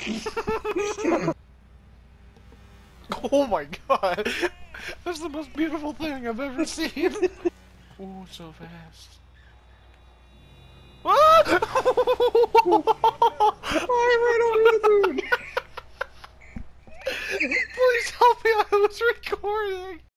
Oh my god! That's the most beautiful thing I've ever seen! Ooh, so fast. Ah! I ran over the moon! Please help me, I was recording!